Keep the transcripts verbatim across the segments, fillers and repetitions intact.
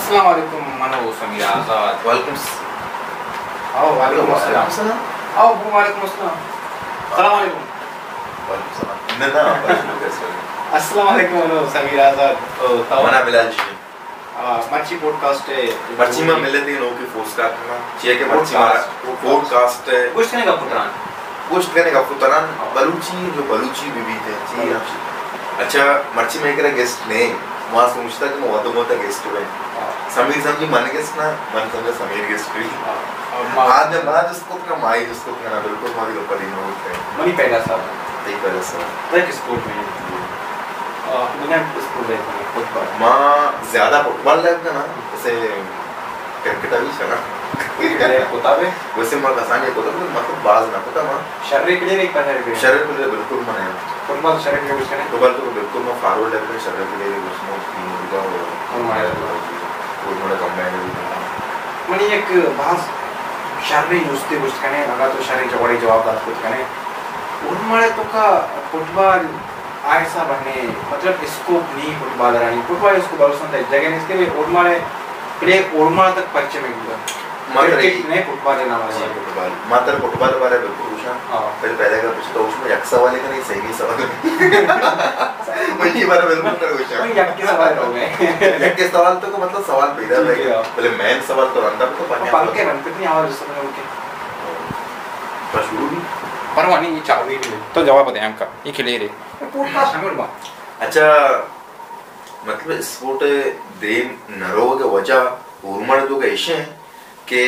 अस्सलाम वालेकुम मनो समीर आज़ाद। वालेकुम आओ वालेकुम अस्सलाम। आओ वालेकुम अस्सलाम। अस्सलाम वालेकुम। वालेकुम सलाम। ना ना अस्सलाम वालेकुम मनो समीर आज़ाद। ओ मना बिलाल जी आ मच्छी पॉडकास्ट है। मच्छी में मिलते हैं लोगों की फोर्स का ना चाहिए कि मच्छी मारा पॉडकास्ट है। कुछ करने का पुत्रान कुछ करने का पुत्रान बलूची जो बलूची बीबी थे जी। अच्छा मच्छी में एक गेस्ट ने वहाँ सोचता कि मैं वादों में गेस्ट हुए समीर समझी मन गेस्ट ना मन समझे समीर गेस्ट हुई आज जब बात उसको अपना माई उसको अपना ना बिल्कुल मारी को पड़ी ना होते हैं मनी पहला साल यही पहला साल एक स्पोर्ट में आ मैंने स्पोर्ट है फुटबॉल माँ ज़्यादा फुटबॉल लगता ना जैसे क्रिकेट अभी चला होता है वैसे माँ आसानी होता है मतलब बाज ना पता माँ शरीर के लिए एक पता है शरीर के लिए बिल्कुल मना है फुटबॉल शरीर के लिए कुछ नहीं फुटबॉल तो बिल्कुल मैं फॉरवर्ड है अपने शरीर के लिए कुछ नहीं तीन होगा और मारे वो थोड़ा कंबाइन है मनी एक बात शरीर नुस्ते कुछ करने अगर तो शरीर जवाड़ी जवाबदार कुछ करने उन्मारे तो का फुटबॉल ऐसा बने मतलब स्कोप नहीं फुटबॉल रानी फुटबॉल इसको बहुत है जगह इसके लिए उन्मारे प्ले उन्मारे तक परिचय में गया मात्र क्रिकेट ने फुटबॉल नाम है फुटबॉल मात्र फुटबॉल बारे बिल्कुल पूछा फिर पहले का पूछता उसमें एक सवाल है कि नहीं सही सवाल मुझे बारे बिल्कुल कर पूछा मैं एक के सवाल हो गए एक के सवाल तो को मतलब सवाल पैदा हो गया पहले मेन सवाल तो रंदा तो पानी पंखे बन कितनी आवाज सुन रहे हो पर शुरू भी परवानी ये चावी तो जवाब दे हमका ये खिले रे पॉडकास्ट हमें बा अच्छा मतलब स्पोर्ट दे नरो के वजह उर्मड़ जो के इशे के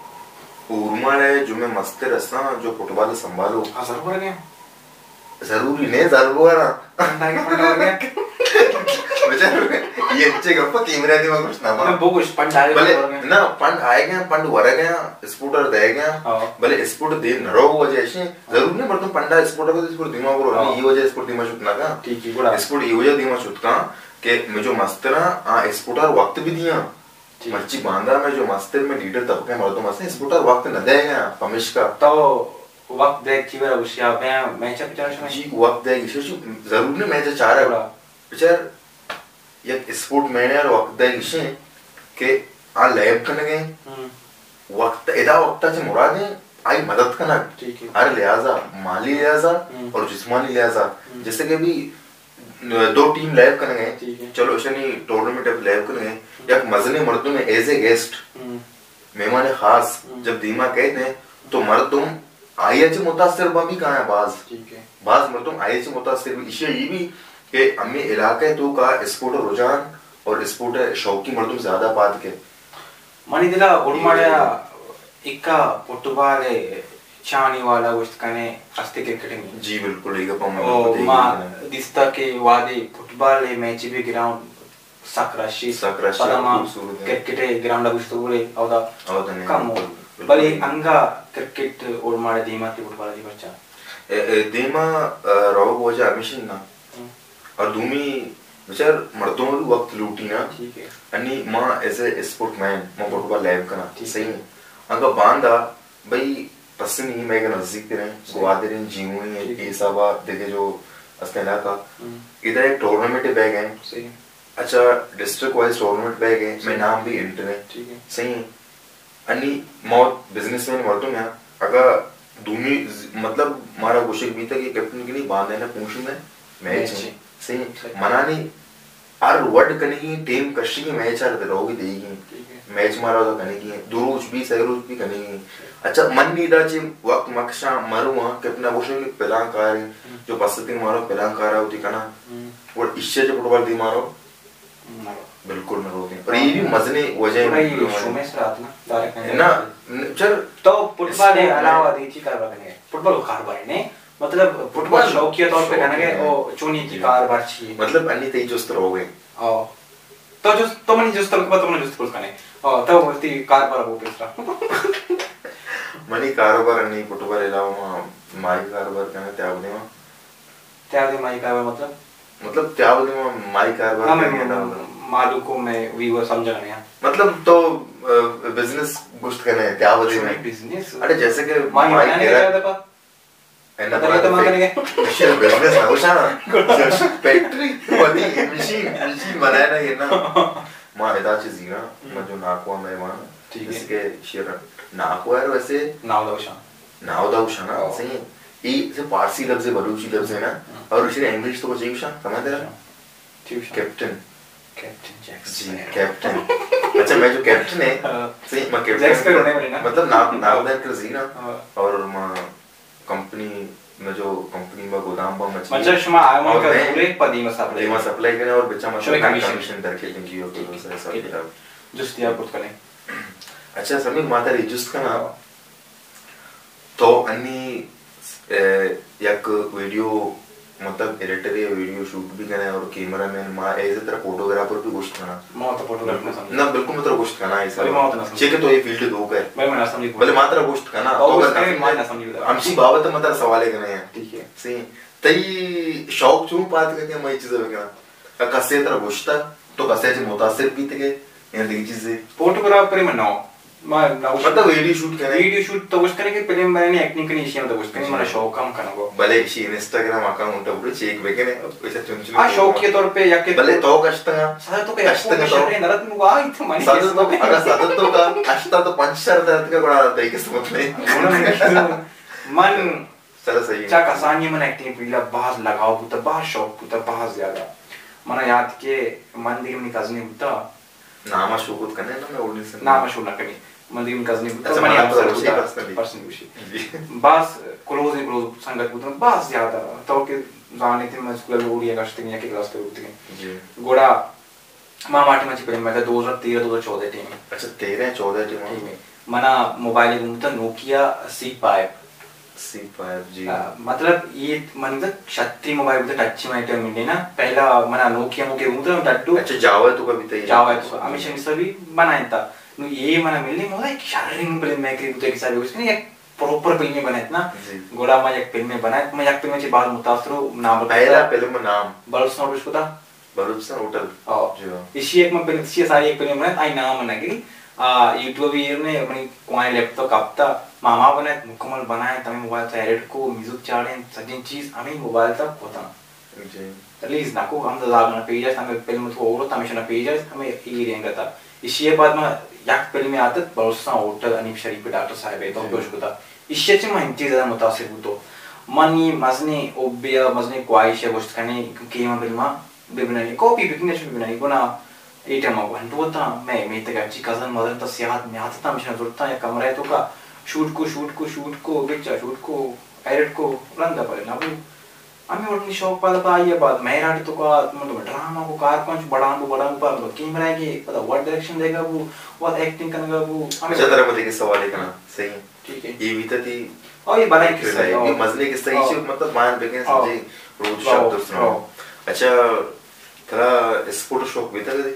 उर्मड़ जो मैं मस्त रसना जो फुटबॉल संभालो असर हो गया जरूरी नहीं जरूर ना अंडा के पंडा हो गया बेचारे ये अच्छे गप्पा कैमरा दे में कुछ ना मैं बोगुश पंडा भले ना पंड आए गए पंड वर गए स्कूटर दे गए भले स्कूटर दे नरो वजह से जरूर नहीं पर तुम पंडा स्कूटर को स्कूटर दिमाग रो ये वजह स्कूटर दिमाग छुटना का ठीक है बोला स्कूटर ये वजह दिमाग छुटका के मैं जो मस्तरा आ स्कूटर वक्त भी दिया मच्छी बांधा में जो मस्तर में लीडर तबके मर्दों में से स्कूटर वक्त न देगा पमिश का तो वक्त देख चीवर उशिया मैं मैच पिचार में जी वक्त देगी शिशु जरूर नहीं मैच चाह रहा पिचार ये स्पोर्ट मैंने और वक्त देगी शे के आ लैब करने गए वक्त इदा वक्त से मुराद है आई मदद करना ठीक है हर लिहाजा माली लिहाजा और जिस्मानी लिहाजा जैसे कि भी दो टीम लाइव करने गए चलो शनि टूर्नामेंट अब लाइव करने गए या मजने मर्दों में एज ए गेस्ट मेहमान खास जब दीमा कहते हैं तो मर्दों आये चे मुतासिर भी कहाँ है बाज ठीक है बाज मर्दों आये चे मुतासिर भी इसे ये भी कि अम्मी इलाके तो का स्पोर्ट रुझान और स्पोर्ट शौकी मर्दों ज्यादा बात के मनी दिला उड़माड़ा इक्का फुटबॉल चानी वाला उस कने अस्ति क्रिकेटिंग जी बिल्कुल एक अपन ओ मां दिस्ता के वादे फुटबॉल मैच भी ग्राउंड साक्राशी साक्राशी क्रिकेट ग्राउंड अबुश तो बोले औदा औदा नहीं कम बले अंगा क्रिकेट और मारे दीमा की फुटबॉल दी बच्चा दीमा राव वजह मिशन ना और दूमी बेचार मर्दों में वक्त लूटी ना ठीक है अन्नी मां एज ए स्पोर्टमैन मां फुटबॉल लाइव करना सही है अंगा बांधा भाई पसंद ही मैं नजदीक तेरे गुवाहाटी जीवो ही ये सब देखे जो अस्तेला का इधर एक टूर्नामेंट बैग है सही अच्छा डिस्ट्रिक्ट वाइज टूर्नामेंट बैग है मैं नाम भी इंटरनेट ठीक है सही है अन्नी मौत बिजनेसमैन मर्दों में अगर दूनी मतलब हमारा कोशिश भी था कि कैप्टन की नहीं बांधे ना पूछ में मैच सही मना नहीं हर वर्ड करने की टीम कशी की मैच हर रहोगी देगी मैच मारा तो करने की दुरुज भी सहरुज भी करने की अच्छा मन नहीं रहा जी वक्त मक्शा मरू वहाँ कि अपना वो शोक पहला कार है जो बसती मारो पहला कार है उठी करना वो इससे जो फुटबॉल दी मारो बिल्कुल न रोते और ये भी मजने वजह है शो में रात ना ना चल तो फुटबॉल के अलावा देखी कारबार करने फुटबॉल कारबार ने मतलब फुटबॉल शौकिया तौर पे करने के ओ चुनी की कारबार चाहिए मतलब अन्य तेज जोस्त रहोगे ओ तो जो तो मनी जोस्त तक तो मनी जोस्त पुल करने ओ तो वर्ती कारबार हो पेसरा मनी कारोबार नहीं फुटबॉल अलावा माई कारोबार करने त्यागने में त्यागने माई कारोबार मतलब मतलब त्यागने में माई कारोबार करने ना मालूम को मैं वीवर समझ रहे हैं मतलब तो बिजनेस बुस्ट करने त्यागने में बिजनेस अरे जैसे कि माई बनाने का क्या था एंड तो तो मांगने के शेयर बिजनेस ना उशा फैक्ट्री बनी मशीन मशीन बनाना ये ना माँ इदाची जीना मैं जो नाकुआ में मान इसके शेर नाकुआ है वैसे नावदाउशा नावदाउशा ना सही ये से पारसी लफ्ज़ है बलूची लफ्ज़ है ना और इसे इंग्लिश तो कुछ इंग्लिश समझ रहे हो कैप्टन कैप्टन जैक्सन कैप्टन अच्छा मैं जो कैप्टन है सही मैं कैप्टन मतलब ना नावदार कर जीना और माँ कंपनी में जो कंपनी में गोदाम बम मछली मतलब शुमा आया मैं का पूरे पदीमा सप्लाई पदीमा सप्लाई करने और बच्चा मतलब कमीशन करके लेंगे और तो सारे सब जस्ट दिया पुट करें अच्छा समीर माता रे जस्ट का ना तो अन्नी एक वीडियो मतलब एडिटर या वीडियो शूट भी करना है और कैमरामैन माँ ऐसे तरह फोटोग्राफर भी गोश्त करना माँ तो फोटोग्राफर ना समझ ना बिल्कुल मतलब गोश्त करना ऐसा माँ तो ना समझ चेक तो ये फील्ड दो कर मैं मैं ना समझ भले मात्रा गोश्त करना तो अगर माँ ना समझ आमची बाबत मतलब सवाल है करना है ठीक है सही तई शौक चूं बात करके मैं चीज़ वगैरह कसे तरह गोश्त तो कसे से मुतासिर भी थे ये देखी चीज़ें फोटोग्राफर में ना मैं मतलब वीडियो शूट करना वीडियो शूट तो कुछ करने के पहले मैंने एक्टिंग करनी चाहिए मतलब कुछ करने मेरा शौक काम करना वो भले शी इंस्टाग्राम अकाउंट उठे चेक बेके ने ऐसा चुनचुन आ शौक के तौर पे या के भले तो कष्टंगा सादा तो क्या कष्टंगा तो नरत में वाह इतना मानी सादा तो अगर सादा तो का कष्टा तो पंचर दर्द का बड़ा रहता है किस मतलब मन चलो सही है चा कसानी मन एक्टिंग पीला बहुत लगाओ पुता बहुत शौक पुता बहुत ज्यादा मना याद के मंदिर में कजनी पुता नामा शोकुत करने ना मैं ओल्ड से नामा शो ना करी मंदिर में कजनी पुता अच्छा मनी मैं आप तो सर उसी पुता पर्सनली पर्सन उसी बस क्लोज ही क्लोज संगत पुता बहुत ज्यादा तो के जाने थे मैं स्कूल में उड़िया कष्ट नहीं के क्लास पे उठते जी गोड़ा माँ माटी मची पहले मैं था दो हजार तेरह दो हजार चौदह टीम अच्छा तेरह चौदह टीम में मना मोबाइल में मुझे Nokia C five C five G मतलब ये मन का क्षत्रिय मोबाइल में टच में आइटम मिले ना पहला मना नोकिया मुके मुझे टट्टू अच्छा जावा तो कभी तय जावा तो अमिशन सभी बनाया था नु ये मना मिलने मुझे एक शारीरिक फिल्म में क्रिएट तो एक सारे उसने एक प्रॉपर फिल्म में बनाया ना गोड़ा में एक फिल्म में बनाया मैं एक फिल्म में बाद मुतासरो नाम पहला फिल्म में नाम बल्स नोट उसको था बल्स होटल जी इसी एक में फिल्म इसी सारी एक फिल्म में आई नाम बना गई आ यूट्यूब ये ने अपनी कोई लैपटॉप कापता मामा बनाए मुकम्मल बनाए तमें मोबाइल से एडिट को म्यूजिक चाड़े सजिन चीज हमें मोबाइल तक होता जी रिलीज ना को हम दादा ना पेजेस हमें फिल्म तो और तमें ना पेजेस हमें ये रेंग था इसी बाद में याक फिल्म में आता बरसा होटल अनीब शरीफ डॉक्टर साहब है तो कुछ होता इससे से मैं इंतज़ार ज़्यादा मुतासिर हूँ तो मनी मजने ओबिया मजने क्वाइश है कुछ करने क्योंकि हम फिल्म बिबनाई कॉपी बिकने से बिबनाई गुना एटा मागो हंटो था मैं मैं तक अच्छी कजन मदर तो सियाहत में आता था मिशन जुड़ता या कमरा तो का शूट को शूट को शूट को बिचा शूट को एडिट को रंदा पड़े ना वो हमें उनकी शौक पाला पा ये बात मैं रात तो का मतलब ड्रामा को कार पंच बड़ा को बड़ा को मतलब कैमरा के पता व्हाट डायरेक्शन देगा वो व्हाट एक्टिंग करेगा वो हमें ज्यादा मुझे के सवाल है करना सही ठीक है ये भी थी और ये बड़ा किस्सा है ये मजले किस्सा ही से मतलब मान बेके समझे रोज शब्द सुनो अच्छा थोड़ा स्पोर्ट शौक भी था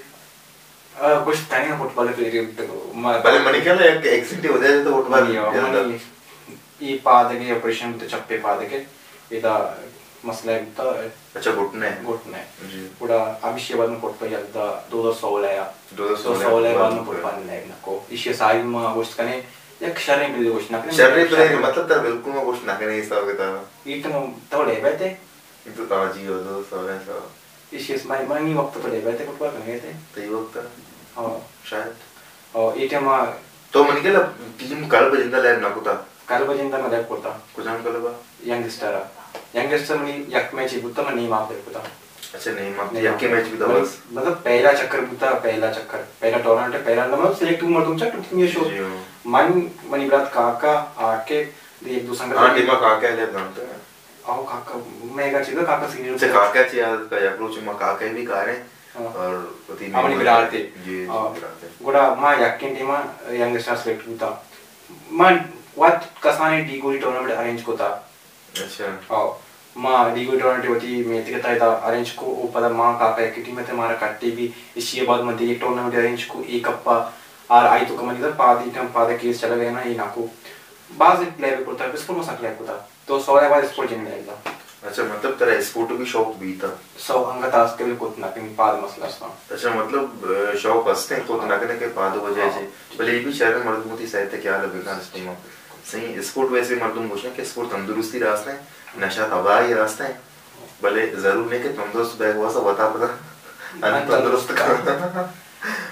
कुछ टाइम फुटबॉल प्लेयर तो भले मनी क्या ना एक एक्सीडेंट हो जाए तो फुटबॉल ये पाद के ऑपरेशन तो चप्पे पाद के इदा मसला है तो अच्छा घुटने घुटने जी पूरा अभिषेक बाद में फुटबॉल यादा दो हज़ार सोलह या दो हज़ार सोलह बाद में फुटबॉल लाइक ना को इसे सारी में गोश्त करने एक शरीर में गोश्त ना करने शरीर तो नहीं मतलब तर बिल्कुल में गोश्त ना करने ऐसा हो गया था इतना थोड़े बैठे इतना ताजी हो दो सोलह सौ इसी समय मैं नहीं वक्त थोड़े बैठे फुटबॉल करने थे तो ये वक्त हाँ शायद और ये टाइम तो मन के ला टीम कल बजिंदा लैब ना कुता कल बजिंदा में लैब कुता कुछ हम कल बा यंगस्टर यंगस्टर में यक मैच बुता में नहीं माफ दे कुता अच्छा नहीं माफ यक के मैच भी था बस मतलब पहला चक्कर बुता पहला चक्कर पहला टूर्नामेंट पहला मतलब सिलेक्ट हुआ तुम चक्कर तुम ये शो मन मनी ब्रात काका आके एक दो संगत हां टीम काका लैब जानते हैं आओ काका मैं का चीज काका सीनियर से काका ची याद का अप्रोच में काका भी कार है और पति में अपनी विराट थे जी विराट गोड़ा मां यक्किन टीम यंगस्टर सिलेक्ट हुआ मां व्हाट कसाने डी गोली टूर्नामेंट अरेंज को था अच्छा हां मां डी गोली टूर्नामेंट होती में ते था अरेंज को वो पता मां काका एक टीम में थे हमारा कट्टे भी इसी बाद में एक टूर्नामेंट अरेंज को एक अप्पा और आई तो कमन इधर पादी टम पादे केस चला गया ना ये नाको बाज प्ले पे पड़ता है स्पोर्ट में सकले होता तो सोलह बाद स्पोर्ट जन लेगा अच्छा मतलब तेरा स्पोर्ट भी शौक भी था सो अंगत आज के भी कुछ ना कहीं पाद मसला सा अच्छा मतलब शौक हंसते हैं कुछ ना करने के पाद हो जाए जी भले ये भी शहर में मर्दमती साहित्य क्या लगेगा इस टीम में सही स्पोर्ट वैसे मर्दम पूछना कि स्पोर्ट तंदुरुस्ती रास्ता है नशा तबाही रास्ता है भले जरूर नहीं कि तंदुरुस्त बैग हुआ सब बता पता तंदुरुस्त का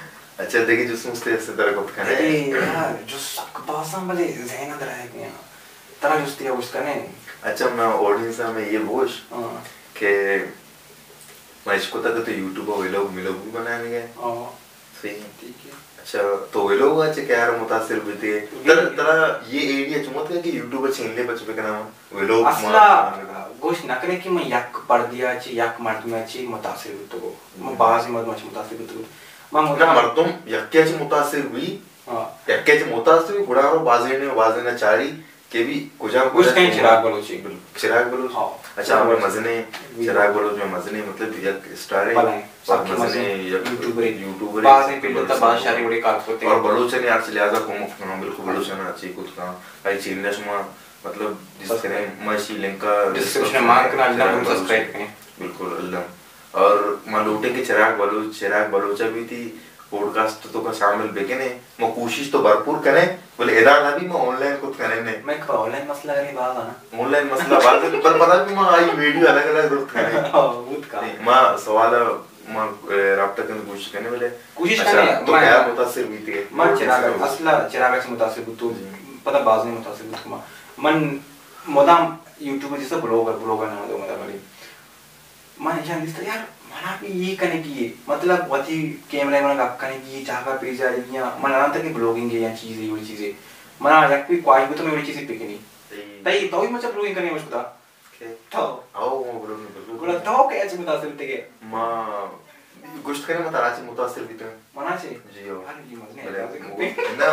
अच्छा देखिए जो सोचते ऐसे तरह को खाने देखिए यार जो सब बासा वाले जहन अंदर आए गए तरह जुस्ती है उसका ने अच्छा मैं ऑडियंस में ये बोझ कि मैं इसको तक तो यूट्यूब पे लोग मिलो भी बनाने गए सही ठीक है अच्छा तो वे लोग आज क्या यार मुतासिर भी थे तर तरह ये एरिया चुमत है कि यूट्यूब पे चैनल पे चुके ना वे लोग असला गोश नकरे कि मैं यक पढ़ दिया ची यक मर्द में ची मुतासिर भी तो मैं बाहर से मर्द में मुतासिर भी तो मैं ना मर्दों यक्के ची मुतासिर हुई यक्के ची मुतासिर हुई गुड़ा रो बाजे ने बाजे ने चारी के भी कुछ कुछ कहीं चिराग बलोची चिराग बलोच अच्छा हमें मजने चिराग बलोच में मजने मतलब एक स्टार है और मजने यूट्यूबर यूट्यूबर बाजे पे तो बात शादी बड़ी कार होते और बलोच ने यार चले आजा को मुफ्त ना बिल्कुल बलोच ना अच्छी कुछ का आई चीन में मतलब जिस तरह मैं श्रीलंका डिस्क्रिप्शन में मार्क करना अल्लाह को सब्सक्राइब करें बिल्कुल अल्लाह और मालूटे के चिराग बलोच चिराग बलोचा भी थी पॉडकास्ट तो का शामिल बेके ने मैं कोशिश तो भरपूर करें बोले इधर ना भी मैं ऑनलाइन कुछ करें ने मैं का ऑनलाइन मसला करने बात आना ऑनलाइन मसला बात पर पता भी मैं आई वीडियो अलग अलग रूप करें हां वो का मैं सवाल मैं राब्ता करने की कोशिश करने वाले कोशिश करने तो क्या मुतासिर हुई थी मैं चिराग असला चिराग से मुतासिर तो पता बाज नहीं मुतासिर तो मन मोदाम यूट्यूब जैसा ब्लॉगर ब्लॉगर ना दो मतलब वाली मैं जान दिस यार मना भी ये करने की मतलब वती कैमरा में आप करने की जगह पे जा रही है मन ना तक ब्लॉगिंग या चीजें ये चीजें मना एक भी कोई भी तो मैं वाली चीजें पिकनी तई तो ही मतलब ब्लॉगिंग करने मुझको था तो आओ वो ब्लॉगिंग बोला तो क्या चीज मुतासिर थे के मां गोश्त करने मत आज मुतासिर भी तो मना से जी हो अरे जी मत ना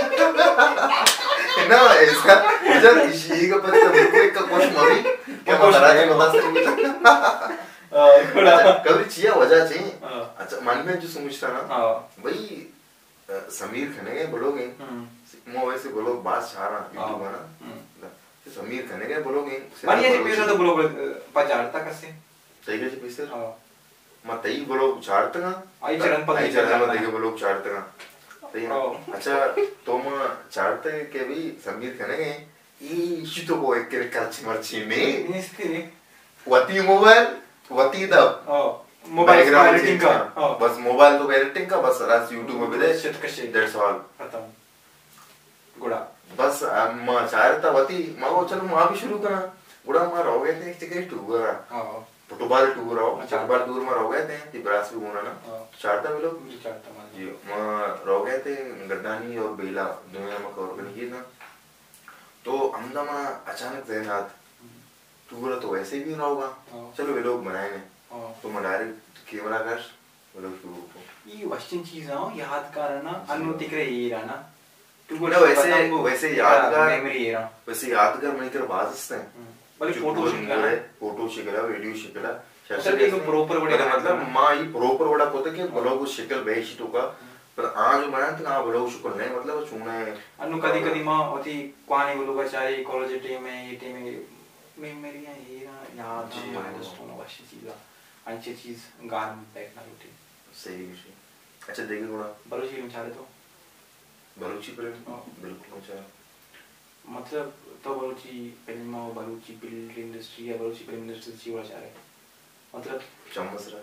ना ऐसा जब इसी का पता बिल्कुल का क्वेश्चन मरी क्या महाराज मुतासिर भी कभी चिया वजह चाहिए अच्छा मान में जो समझता ना भाई समीर खने गए बोलोगे मो वैसे बोलो बात छाना यूट्यूब ना समीर खने गए बोलोगे मान ये पैसा तो बोलो पचाड़ता कैसे सही के पैसे मैं तई बोलो चाड़ता ना आई चरण पर आई चरण में देखे बोलो चाड़ता ना सही ना अच्छा तो मैं चाड़ते के भी समीर खने गए ई शितो को एक के कच्ची मर्ची में इसके वती मोबाइल वती दब मोबाइल एडिटिंग का बस मोबाइल तो एडिटिंग का बस रात यूट्यूब में भी शिट कशे दैट्स ऑल खत्म गुड़ा बस मैं चाहता वती मैं वो चलो मैं भी शुरू करा गुड़ा मैं रह गए थे एक जगह टूर हां फुटबॉल टूर रहो फुटबॉल टूर में रह गए थे तिब्रास भी होना ना चाहता भी लोग चाहता मैं जी मैं रह गए थे गड्डानी और बेला दुनिया में कवर करने की ना तो हमदा मैं अचानक जहनात टूर तो वैसे भी ना होगा चलो वे लोग बनाएंगे तो मैं डायरेक्ट कैमरा कर वो लोग टूर को ये वेस्टर्न चीज है याद करना अनुमति करे ये रहना तू ना वैसे वैसे यादगार मेमोरी है वैसे यादगार मन कर बात है बल्कि फोटो शिकला है फोटो शिकला वीडियो शिकला सर ये प्रॉपर बड़ा मतलब मां ये प्रॉपर बड़ा पोते के ब्लॉग शिकल बेच तो का पर आज बना तो ना ब्लॉग शिकल नहीं मतलब चुने अनु कदी कदी मां होती क्वानी बोलूगा चाहे कॉलेज टीम में ये टीम में मेमोरी है ये ना याद है माइलस्टोन वाशी चीज अच्छी चीज गार में पैक ना होती सही विषय अच्छा देखिए थोड़ा बलूची में चाहे तो बलूची पर बिल्कुल अच्छा मतलब तो बलूची फिल्म और बलूची फिल्म इंडस्ट्री या बलूची फिल्म इंडस्ट्री ची वाला चाहे मतलब चम्मसरा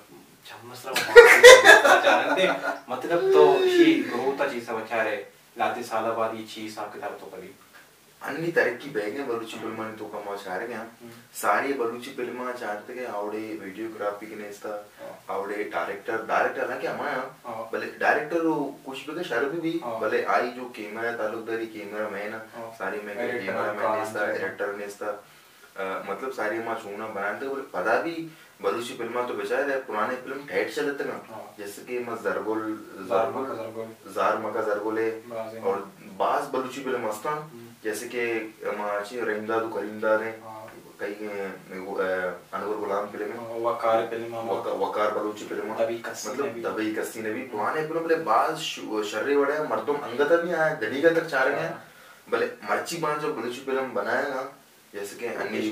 चम्मसरा चाहे मतलब तो ये बहुत चीज सब अच्छा है लाते साल बाद ये चीज साहब किताब तो कभी अन्नी तरक्की बैगे बलूची फिल्म तो कम चाह रहे हैं सारी बलूची फिल्म चाहते के आवड़े वीडियोग्राफी के नेस्ता आवड़े डायरेक्टर डायरेक्टर ना क्या हमारा भले डायरेक्टर कुछ भी के शर्फ भी भले आई जो कैमरा तालुकदारी कैमरा मैन सारी में कैमरा मैन नेस्ता एडिटर नेस्ता मतलब सारी मां चूना बनाते बोले पता भी बलूची फिल्म तो बेचारे पुराने फिल्म ठेठ चलते ना जैसे कि मैं जरगोल जरगोल जार मका जरगोले और बास बलूची फिल्म मस्ता जैसे कि हमारी रहीमदाद करीमदाद है कई Anwar Ghulam film Waqar film Waqar Balochi film मतलब दबई कस्ती ने भी पुराने फिल्म भले बास शर्रे वड़े मर्दों अंगत भी आए गड़ी का तक चाह रहे हैं भले मर्ची बांध जो बलूची फिल्म बनाया ना जैसे कि अन्नी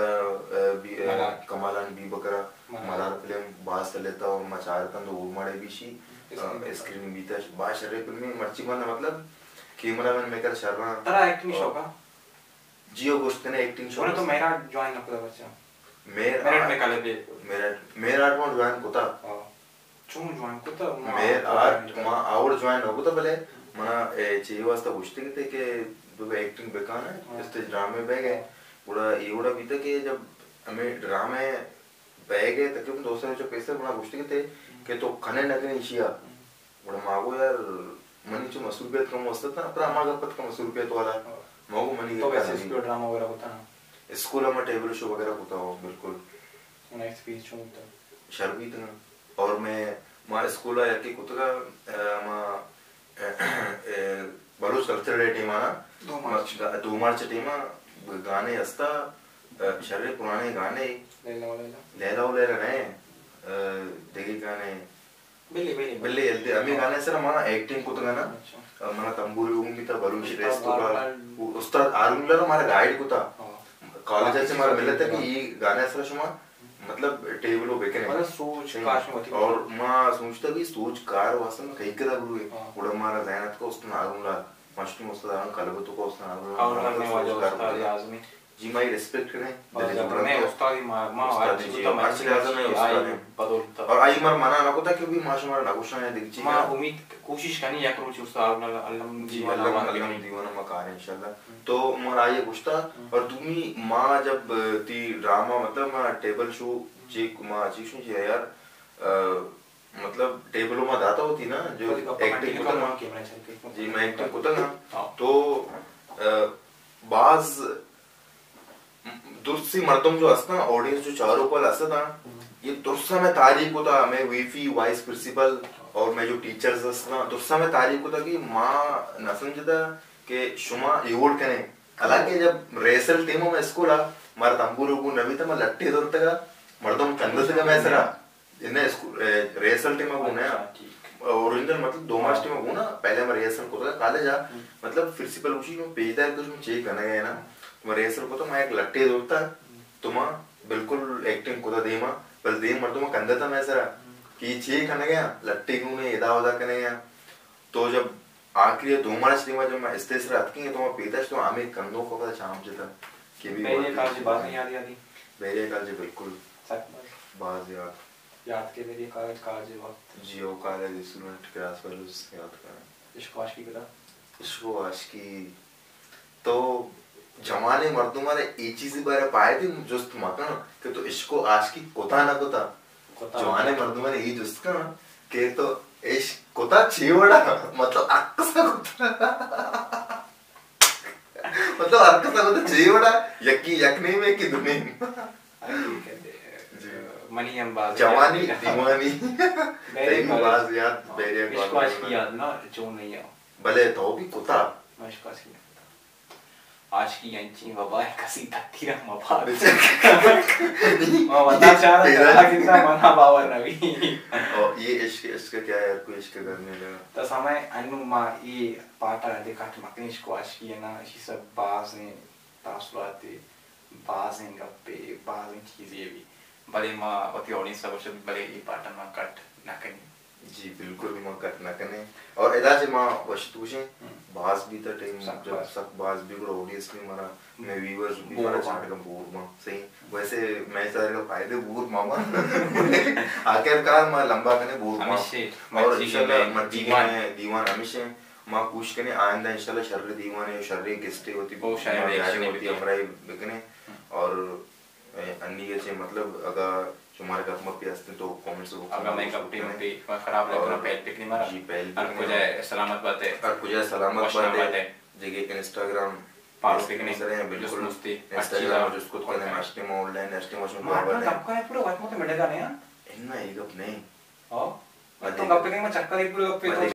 बनाता कमालान बी बकरा मलार फिल्म बास लेता और मचारता तो वो मड़े भी शी स्क्रीन बीता बास शर्रे फिल्म मर्ची बांध मतलब कैमरामैन मेकर शर्मा तेरा एक्टिंग शो का जियो गोश्त ने एक्टिंग शो तो मेरा ज्वाइन ना पता बच्चा मेरा मेरठ में काले पे मेरा मेरा आठ ज्वाइन कोता चों ज्वाइन को तो मैं आर मां आवर ज्वाइन हो तो भले मना चाहिए वास्ता पूछते कि थे कि वो एक्टिंग बेकार है इस ड्रामे बैग है बड़ा ये बड़ा भी था कि जब हमें ड्रामे बैग है तकरीबन दो सौ जो पैसे बड़ा पूछते थे कि तो खाने नगरे इशिया बड़ा मागो यार मनी जो मसूर पे कम वस्ता था पर हमारा पत कम मसूर पे तो वाला मागो मनी तो वैसे स्कूल ड्रामा वगैरह होता ना स्कूल में टेबल शो वगैरह होता हो बिल्कुल उन्हें स्पीच होता शर्मी था और मैं मां स्कूल आया कि कुतरा मां बलूच कल्चर डे टीम आना दो मार्च दो मार्च टीम गाने अस्ता शर्रे पुराने गाने लैला लैला लैला लैला नए देखी गाने बिल्ली बिल्ली बिल्ली एल्दे अमी गाने सर मां एक्टिंग कुतरा ना मां तंबूरी उंगी था बलूच रेस तो का उस्ताद आरुंगला हमारा गाइड कुता कॉलेज से हमारा मिलता है कि ये गाने सर शुमा मतलब टेबल वो बेके मतलब सोच काश में होती और मां सोचता कि सोच कार वास्तव में कहीं कदा बुलू है उड़ा हमारा ज़हनत को उसने आरुंगला मस्ती मुस्ताद आरुंग कलबतों को उसने आरुंगला और हमने वाजा उस्ताद आज़मी जी माई रिस्पेक्ट करें मैं उस्ताद ही मां मां आज जी तो मैं अच्छे आज़म है उस्ताद है बदौलत और आई मर मना ना कोता क्योंकि माश हमारा नागुशा है दिखची मां उम्मीद कोशिश करनी या करो उस्ताद अल्लाह जी अल्लाह अल्लाह दीवाना मकार इंशाल्लाह तो मर आइए गुस्ता और तुम्ही मां जब ती ड्रामा मतलब मां टेबल शो चेक मां चीज़ नहीं यार मतलब टेबलों में दाता होती ना जो एक्टिंग होता ना जी मैं एक्टिंग होता ना तो बाज दुर्सी मर्दों जो असना ऑडियंस जो चारों पल असना ये दुर्सा में तारीख होता मैं वीफी वाइस प्रिंसिपल और मैं जो टीचर्स असना दुर्सा में तारीख होता कि माँ न समझता कि शुमा एवोर्ड करें हालांकि जब रेसल टीमों में स्कूल आ मार तंबूरों को नवी तो मैं लट्टे दौड़ते का मर्दों चंद से का मैं सरा इन्हें स्कूल रेसल टीमों को ना ओरिजिनल मतलब दो मार्च टीमों को ना पहले मैं रेसल को तो कॉलेज आ मतलब प्रिंसिपल उसी में पेज है कुछ में चेक करना गया ना तुम्हारे रेसल को तो मैं एक लट्टे दौड़ता तुम बिल्कुल एक्टिंग को तो दे मां बस दे मर्दों में कंधा था मैं सरा कि चेक करना गया लट्टे क्यों नहीं इदा उदा करने गया तो जब आखिरी दो मार्च टीम जब मैं स्टेज रख के तो मैं पेता तो आमे कंधों को पता शाम जता कि भी मेरे काल जी बात नहीं याद याद मेरे काल जी बिल्कुल सच बात याद याद के मेरी काल काल जी वक्त जियो कॉलेज स्टूडेंट क्लास वाले उससे याद करें इश्क आशिकी करा इश्क आशिकी तो जमाने मर्दों मारे ये चीज़ बारे पाए थे जुस्त मकन कि तो इश्क आशिकी कोता ना कोता जमाने मर्दों मारे ये जुस्त का कि तो इश्क कोता छीवड़ा मतलब अक्सा कोता मतलब अक्सा कोता छीवड़ा यकी यकने में कि दुनिया मनी हम बात जवानी दीवानी तेरी बात याद बेरिया को इश्क आशिकी याद ना जो नहीं है भले तो भी कोता इश्क आशिकी आज की यांची बाबा कसी तत्तीरा मफा मां बता चाह रहा था कितना मना बावर नवी और ये इश्क इश्क क्या है कोई इश्क करने लगा तो समय अनु मां ये पाटा दे काट मकनी इश्क आशिकी है ना इसी सब बाज ने तासुराते बाज ने गप्पे बाज ने चीजें भी भले मां अति ऑडियंस सब कुछ भले ये पाटा मां कट ना कनी जी बिल्कुल भी मां कट ना कने और इधर से मां वस्तुशे बास भी तो टाइम जब सब बास भी को ऑडियंस भी मारा मैं व्यूअर्स भी मारा चाट का बोर मां सही वैसे मैं सारे का फायदे बोर मामा आखिरकार मां लंबा कने बोर मां और इंशाल्लाह मर्जी में दीवान हमेशा मां पूछ कने आइंदा इंशाल्लाह शर्र दीवान है शर्र गेस्ट होती वो शायद रिएक्शन होती हमरा कने और अन्य से मतलब अगर तुम्हारे का मत पे आते तो कमेंट्स को अगर मैं कपटी में भी खराब लग रहा पहल पिक नहीं मारा जी पहल और कुछ सलामत बात है और कुछ सलामत बात है जगह इंस्टाग्राम पास पिक नहीं सर हैं बिल्कुल मुस्ती इंस्टाग्राम जिसको कहते हैं मस्ती में ऑनलाइन एस्टिमेशन में मारना तब का है पूरा बात मत मिलेगा नहीं हां इतना एक अपने हां तो गप्पे में चक्कर ही पूरे गप्पे